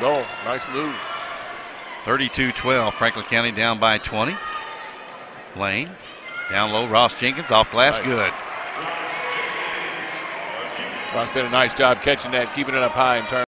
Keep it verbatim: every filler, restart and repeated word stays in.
goal. Nice move. thirty-two twelve. Franklin County down by twenty. Lane. Down low. Ross Jenkins off glass. Nice. Good. Ross did a nice job catching that, keeping it up high and turning.